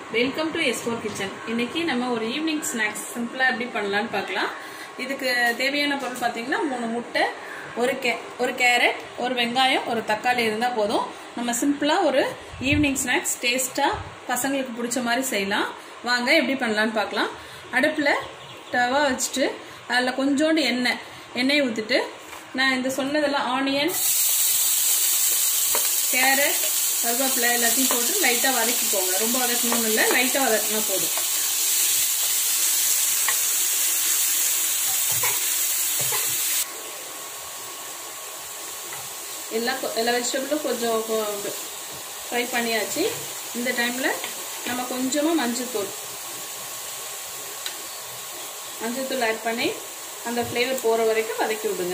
Welcome to S4 kitchen. இன்னைக்கு நம்ம ஒரு ஈவினிங் ஸ்நாக்ஸ் சிம்பிளா எப்படி பண்ணலாம்னு பார்க்கலாம். இதுக்கு தேவையான பொருள் பார்த்தீங்கன்னா 3 முட்டை, ஒரு கேரட், ஒரு வெங்காயம், ஒரு தக்காளி இருந்தால் போதும். நம்ம சிம்பிளா ஒரு ஈவினிங் ஸ்நாக்ஸ் டேஸ்டா பசங்களுக்கு பிடிச்ச மாதிரி செய்யலாம். வாங்க எப்படி பண்ணலாம்னு பார்க்கலாம். அடுப்பில் தவா வச்சுட்டு அதில் கொஞ்சோண்டு எண்ணெய் ஊற்றிட்டு நான் இந்த சொன்னதெல்லாம் ஆனியன், கேரட், கருவேப்பிலை எல்லாத்தையும் போட்டு லைட்டாக வதக்கிக்கோங்க. ரொம்ப வதக்கணும் இல்லை, லைட்டாக வதக்கினா போதும். எல்லா வெஜிடபிளும் கொஞ்சம் ஃப்ரை பண்ணியாச்சு. இந்த டைமில் நம்ம கொஞ்சமாக மஞ்சள்தூள் ஆட் பண்ணி அந்த ஃப்ளேவர் போகிற வரைக்கும் வதக்கி விடுங்க.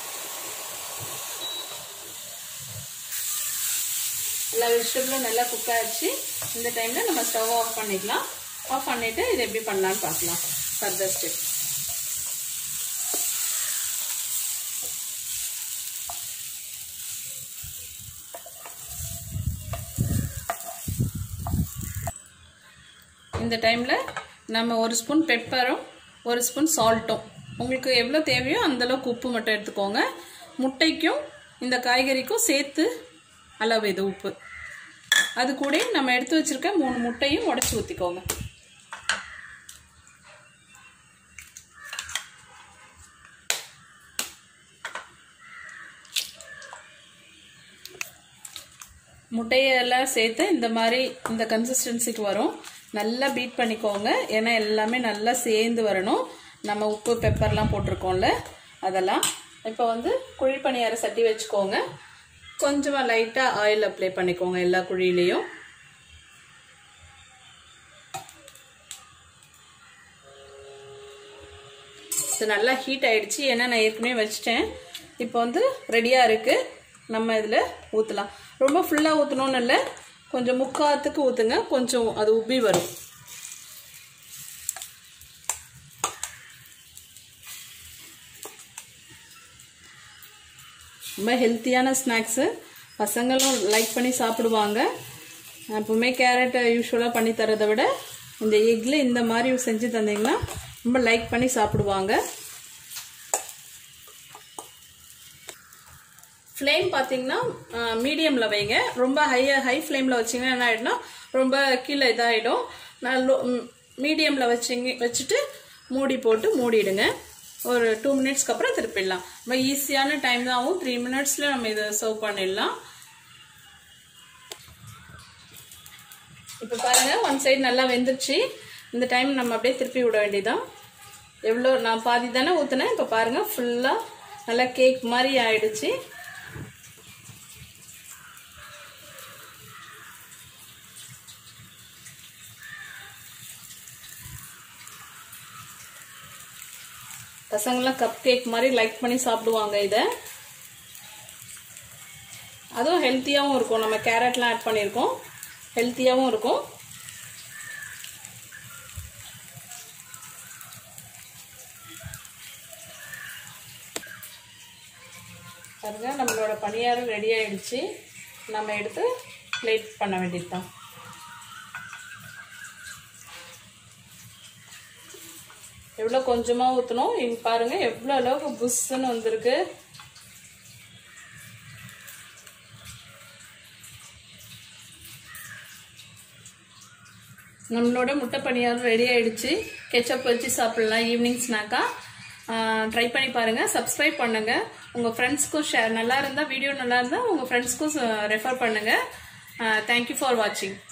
எல்லா வெஜிடபிளும் நல்லா குக் ஆயிடுச்சு. இந்த டைம்ல நம்ம ஸ்டவ் ஆஃப் பண்ணிக்கலாம். ஆஃப் பண்ணிட்டு இது எப்படி பண்ணலாம்னு பார்க்கலாம். Further step. இந்த டைம்ல நம்ம 1 ஸ்பூன் பெப்பரும் 1 ஸ்பூன் சால்ட்டும், உங்களுக்கு எவ்வளோ தேவையோ அந்த அளவுக்கு உப்பு மட்டும் எடுத்துக்கோங்க. முட்டைக்கும் இந்த காய்கறிக்கும் சேர்த்து அளவு இது உப்பு. அது கூட நம்ம எடுத்து வச்சிருக்க 3 முட்டையும் உடைச்சு ஊற்றிக்கோங்க. முட்டையெல்லாம் சேர்த்து இந்த மாதிரி இந்த கன்சிஸ்டன்சிக்கு வரும். நல்லா பீட் பண்ணிக்கோங்க. ஏன்னா எல்லாமே நல்லா சேர்ந்து வரணும். நம்ம உப்பு பெப்பர்லாம் போட்டிருக்கோம்ல அதெல்லாம். இப்போ குழிப்பணியார சட்டி வச்சுக்கோங்க. கொஞ்சமாக லைட்டாக ஆயில் அப்ளை பண்ணிக்கோங்க எல்லா குழியிலையும். இது நல்லா ஹீட் ஆயிடுச்சு. ஏன்னா நான் ஏற்கனவே வச்சிட்டேன். இப்போ ரெடியாக இருக்குது. நம்ம இதில் ஊற்றலாம். ரொம்ப ஃபுல்லாக ஊற்றணும்னு இல்லை, கொஞ்சம் முக்காத்துக்கு ஊற்றுங்க. கொஞ்சம் அது உப்பி வரும். ரொம்ப ஹெல்த்தியான ஸ்நாக்ஸு, பசங்களும் லைக் பண்ணி சாப்பிடுவாங்க. எப்பவுமே கேரட் யூஸ்வலாக பண்ணி தரதை விட இந்த எக்கில் இந்த மாதிரி செஞ்சு தந்தீங்கன்னா ரொம்ப லைக் பண்ணி சாப்பிடுவாங்க. ஃப்ளேம் பார்த்தீங்கன்னா மீடியமில் வைங்க. ரொம்ப ஹை ஃப்ளேமில் வச்சிங்கன்னா என்ன ஆகிடும்னா ரொம்ப கீழே இதாகிடும். மீடியமில் வச்சுட்டு மூடி போட்டு மூடிடுங்க. ஒரு 2 மினிட்ஸ்க்கு அப்புறம் திருப்பிடலாம். ரொம்ப ஈஸியான டைம் தான் ஆகும். 3 மினிட்ஸில் நம்ம இதை சர்வ் பண்ணிடலாம். இப்போ பாருங்கள், 1 சைடு நல்லா வெந்துருச்சு. இந்த டைம் நம்ம அப்படியே திருப்பி விட வேண்டியதான். எவ்வளோ நான் பாதி தானே ஊற்றினேன். இப்போ பாருங்கள், ஃபுல்லாக நல்லா கேக் மாதிரி ஆயிடுச்சு. பசங்களாம் கப் கேக் மாதிரி லைக் பண்ணி சாப்பிடுவாங்க. இதை அதுவும் ஹெல்த்தியாகவும் இருக்கும். நம்ம கேரட்லாம் ஆட் பண்ணியிருக்கோம், ஹெல்த்தியாகவும் இருக்கும். பாருங்க, நம்மளோட பணியாரம் ரெடி ஆயிடுச்சு. நம்ம எடுத்து பிளேட் பண்ண வேண்டியது தான். எவ்வளோ கொஞ்சமாக ஊற்றணும். இங்கே பாருங்கள் எவ்வளோ அளவுக்கு புஷ்ஷுன்னு வந்திருக்கு. நம்மளோட முட்டை பணியாரம் ரெடி ஆயிடுச்சு. கெச்சப் வச்சு சாப்பிடலாம் ஈவினிங் ஸ்நாக்காக. ட்ரை பண்ணி பாருங்கள். சப்ஸ்கிரைப் பண்ணுங்கள். உங்கள் ஃப்ரெண்ட்ஸ்க்கும் ஷேர். நல்லா இருந்தால் வீடியோ நல்லா இருந்தால் உங்கள் ஃப்ரெண்ட்ஸ்க்கும் ரெஃபர் பண்ணுங்கள். தேங்க்யூ ஃபார் வாட்சிங்.